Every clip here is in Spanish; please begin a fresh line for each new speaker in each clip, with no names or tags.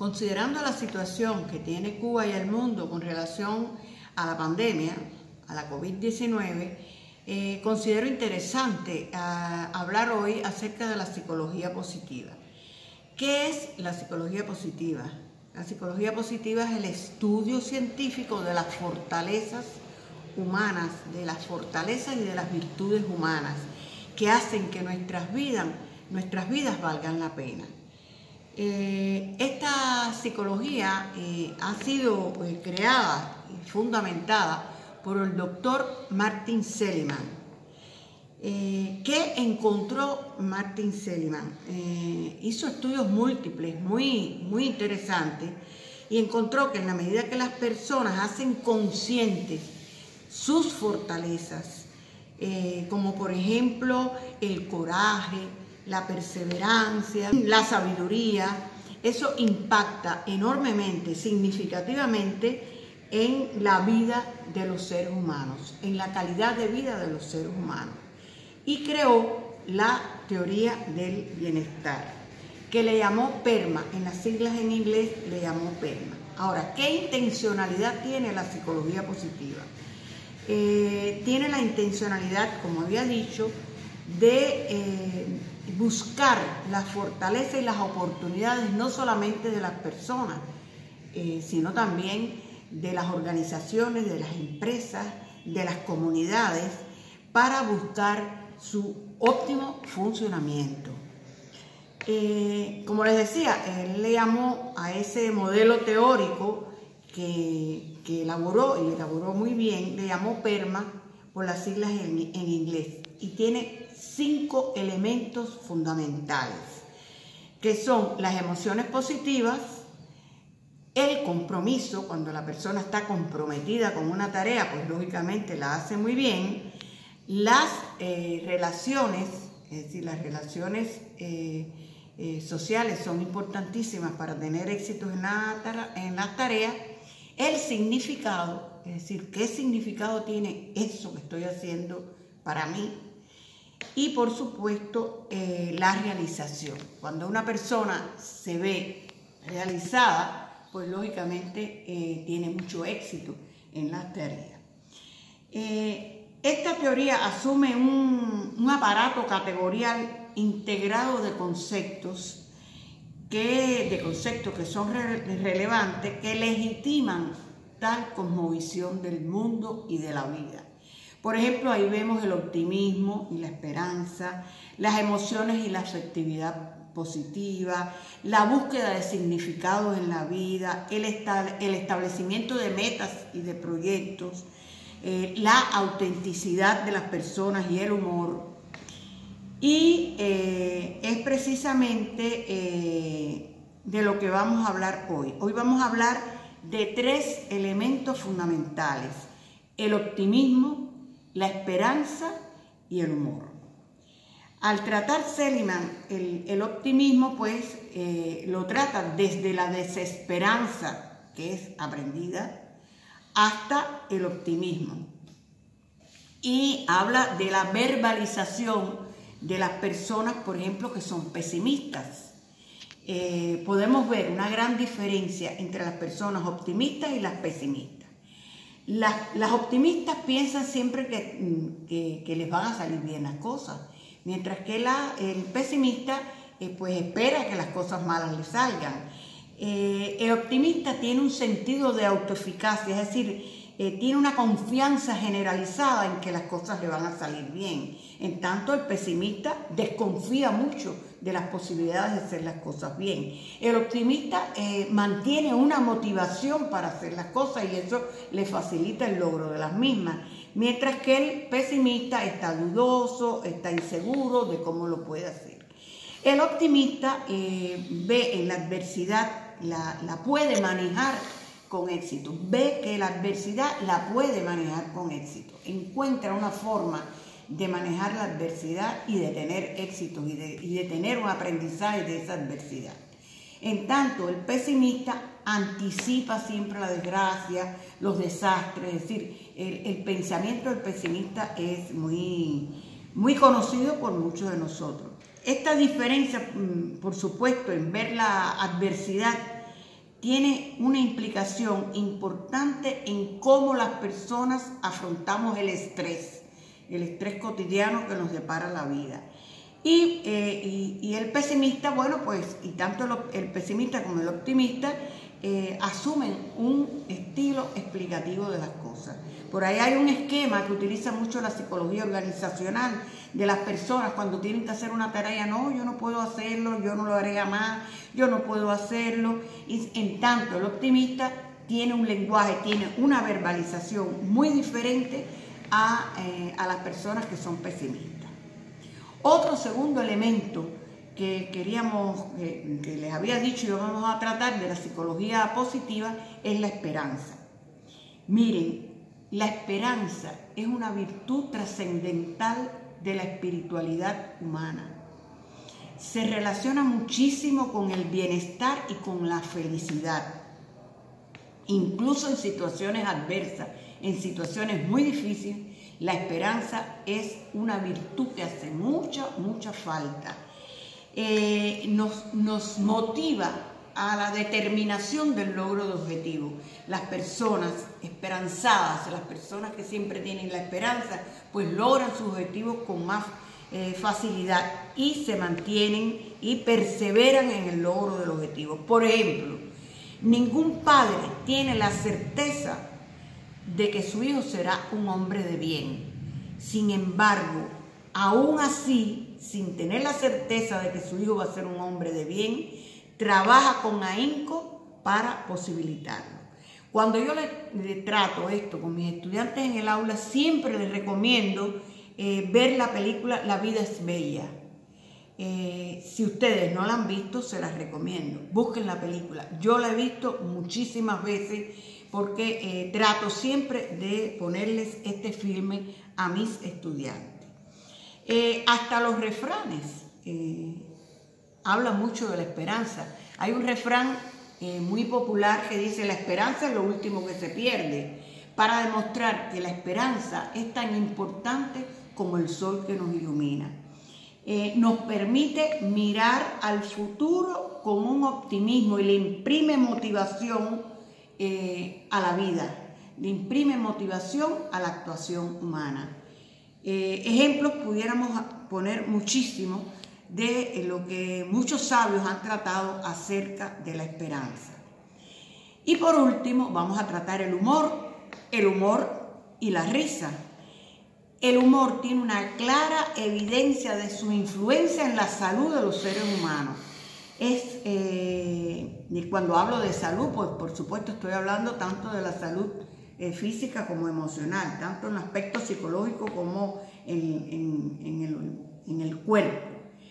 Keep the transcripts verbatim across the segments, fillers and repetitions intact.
Considerando la situación que tiene Cuba y el mundo con relación a la pandemia, a la COVID diecinueve, eh, considero interesante uh, hablar hoy acerca de la psicología positiva. ¿Qué es la psicología positiva? La psicología positiva es el estudio científico de las fortalezas humanas, de las fortalezas y de las virtudes humanas que hacen que nuestras vidas, nuestras vidas valgan la pena. Eh, esta psicología eh, ha sido eh, creada y fundamentada por el doctor Martin Seligman. Eh, ¿Qué encontró Martin Seligman? Eh, hizo estudios múltiples, muy, muy interesantes, y encontró que en la medida que las personas hacen conscientes sus fortalezas, eh, como por ejemplo el coraje, la perseverancia, la sabiduría, eso impacta enormemente, significativamente en la vida de los seres humanos, en la calidad de vida de los seres humanos. Y creó la teoría del bienestar, que le llamó PERMA, en las siglas en inglés le llamó PERMA. Ahora, ¿qué intencionalidad tiene la psicología positiva? Eh, tiene la intencionalidad, como había dicho, de eh, buscar la fortaleza y las oportunidades no solamente de las personas, eh, sino también de las organizaciones, de las empresas, de las comunidades, para buscar su óptimo funcionamiento. Eh, como les decía, él le llamó a ese modelo teórico que, que elaboró, y elaboró muy bien, le llamó PERMA por las siglas en, en inglés, y tiene cinco elementos fundamentales, que son las emociones positivas, el compromiso, cuando la persona está comprometida con una tarea, pues lógicamente la hace muy bien, las eh, relaciones, es decir, las relaciones eh, eh, sociales son importantísimas para tener éxitos en, la, en las tareas, el significado, es decir, qué significado tiene eso que estoy haciendo para mí, y por supuesto eh, la realización. Cuando una persona se ve realizada, pues lógicamente eh, tiene mucho éxito en las tareas. Eh, esta teoría asume un, un aparato categorial integrado de conceptos que, de conceptos que son re, relevantes, que legitiman tal cosmovisión del mundo y de la vida. Por ejemplo, ahí vemos el optimismo y la esperanza, las emociones y la afectividad positiva, la búsqueda de significados en la vida, el, esta, el establecimiento de metas y de proyectos, eh, la autenticidad de las personas y el humor. Y eh, es precisamente eh, de lo que vamos a hablar hoy. Hoy vamos a hablar de tres elementos fundamentales: el optimismo, la esperanza y el humor. Al tratar Seligman el, el optimismo, pues eh, lo trata desde la desesperanza, que es aprendida, hasta el optimismo. Y habla de la verbalización de las personas, por ejemplo, que son pesimistas. Eh, podemos ver una gran diferencia entre las personas optimistas y las pesimistas. Las, las optimistas piensan siempre que, que, que les van a salir bien las cosas, mientras que la, el pesimista eh, pues espera que las cosas malas le salgan. Eh, el optimista tiene un sentido de autoeficacia, es decir, eh, tiene una confianza generalizada en que las cosas le van a salir bien. En tanto, el pesimista desconfía mucho de las posibilidades de hacer las cosas bien. El optimista eh, mantiene una motivación para hacer las cosas y eso le facilita el logro de las mismas, mientras que el pesimista está dudoso, está inseguro de cómo lo puede hacer. El optimista eh, ve en la adversidad, la, la puede manejar con éxito, ve que la adversidad la puede manejar con éxito, encuentra una forma de manejar la adversidad y de tener éxito y de, y de tener un aprendizaje de esa adversidad. En tanto, el pesimista anticipa siempre la desgracia, los desastres, es decir, el, el pensamiento del pesimista es muy, muy conocido por muchos de nosotros. Esta diferencia, por supuesto, en ver la adversidad tiene una implicación importante en cómo las personas afrontamos el estrés, el estrés cotidiano que nos depara la vida. Y, eh, y, y el pesimista, bueno, pues, y tanto el, el pesimista como el optimista eh, asumen un estilo explicativo de las cosas. Por ahí hay un esquema que utiliza mucho la psicología organizacional de las personas cuando tienen que hacer una tarea. No, yo no puedo hacerlo, yo no lo haré jamás, yo no puedo hacerlo. Y en tanto el optimista tiene un lenguaje, tiene una verbalización muy diferente a, eh, a las personas que son pesimistas. Otro segundo elemento que queríamos, eh, que les había dicho y vamos a tratar de la psicología positiva es la esperanza. Miren, la esperanza es una virtud trascendental de la espiritualidad humana. Se relaciona muchísimo con el bienestar y con la felicidad. Incluso en situaciones adversas, en situaciones muy difíciles, la esperanza es una virtud que hace mucha, mucha falta. Eh, nos, nos motiva a la determinación del logro de objetivos. Las personas esperanzadas, las personas que siempre tienen la esperanza, pues logran sus objetivos con más eh, facilidad y se mantienen y perseveran en el logro del objetivo. Por ejemplo, ningún padre tiene la certeza de que su hijo será un hombre de bien. Sin embargo, aún así, sin tener la certeza de que su hijo va a ser un hombre de bien, trabaja con ahínco para posibilitarlo. Cuando yo le, le trato esto con mis estudiantes en el aula, siempre les recomiendo eh, ver la película La vida es bella. Eh, si ustedes no la han visto, se las recomiendo. Busquen la película. Yo la he visto muchísimas veces porque eh, trato siempre de ponerles este filme a mis estudiantes. Eh, hasta los refranes eh, hablan mucho de la esperanza. Hay un refrán eh, muy popular que dice: la esperanza es lo último que se pierde, para demostrar que la esperanza es tan importante como el sol que nos ilumina. Eh, nos permite mirar al futuro con un optimismo y le imprime motivación Eh, a la vida, le imprime motivación a la actuación humana. Eh, ejemplos pudiéramos poner muchísimo de lo que muchos sabios han tratado acerca de la esperanza. Y por último vamos a tratar el humor, el humor y la risa. El humor tiene una clara evidencia de su influencia en la salud de los seres humanos. Es, eh, cuando hablo de salud, pues por supuesto estoy hablando tanto de la salud eh, física como emocional, tanto en el aspecto psicológico como en, en, en, el, en el cuerpo.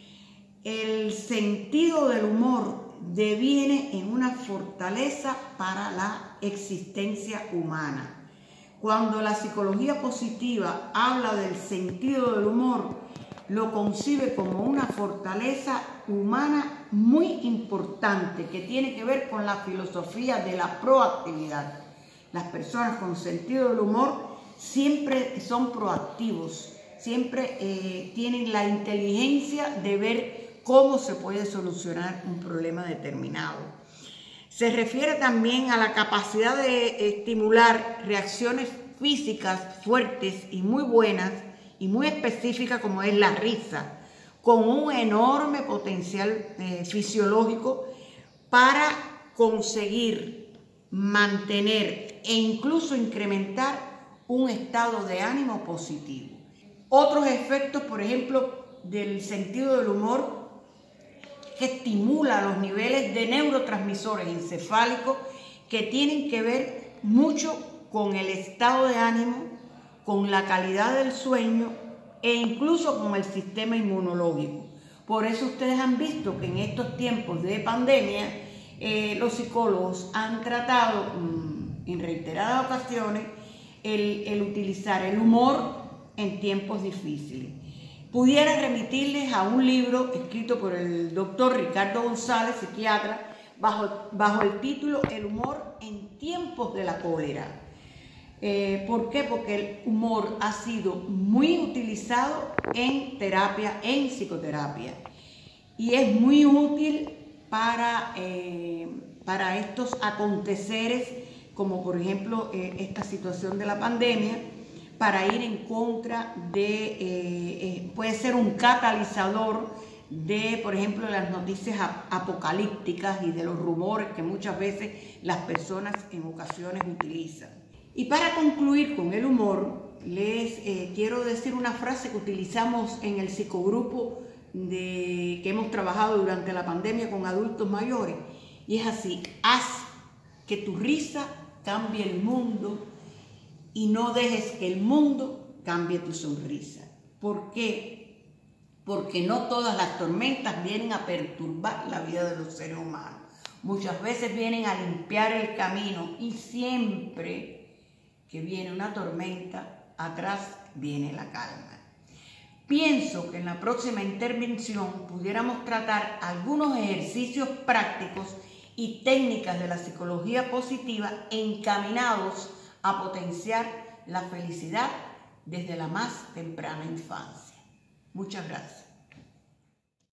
El sentido del humor deviene en una fortaleza para la existencia humana. Cuando la psicología positiva habla del sentido del humor, lo concibe como una fortaleza humana muy importante que tiene que ver con la filosofía de la proactividad. Las personas con sentido del humor siempre son proactivos, siempre eh, tienen la inteligencia de ver cómo se puede solucionar un problema determinado. Se refiere también a la capacidad de estimular reacciones físicas fuertes y muy buenas y muy específica, como es la risa, con un enorme potencial eh, fisiológico para conseguir, mantener e incluso incrementar un estado de ánimo positivo. Otros efectos, por ejemplo, del sentido del humor, que estimula los niveles de neurotransmisores encefálicos que tienen que ver mucho con el estado de ánimo, con la calidad del sueño e incluso con el sistema inmunológico. Por eso ustedes han visto que en estos tiempos de pandemia eh, los psicólogos han tratado mmm, en reiteradas ocasiones el, el utilizar el humor en tiempos difíciles. Pudiera remitirles a un libro escrito por el doctor Ricardo González, psiquiatra, bajo, bajo el título El humor en tiempos de la cólera. Eh, ¿Por qué? Porque el humor ha sido muy utilizado en terapia, en psicoterapia, y es muy útil para, eh, para estos aconteceres, como por ejemplo eh, esta situación de la pandemia, para ir en contra de, eh, eh, puede ser un catalizador de, por ejemplo, las noticias apocalípticas y de los rumores que muchas veces las personas en ocasiones utilizan. Y para concluir con el humor, les eh, quiero decir una frase que utilizamos en el psicogrupo de, que hemos trabajado durante la pandemia con adultos mayores, y es así: haz que tu risa cambie el mundo y no dejes que el mundo cambie tu sonrisa. ¿Por qué? Porque no todas las tormentas vienen a perturbar la vida de los seres humanos. Muchas veces vienen a limpiar el camino, y siempre que viene una tormenta, atrás viene la calma. Pienso que en la próxima intervención pudiéramos tratar algunos ejercicios prácticos y técnicas de la psicología positiva encaminados a potenciar la felicidad desde la más temprana infancia. Muchas gracias.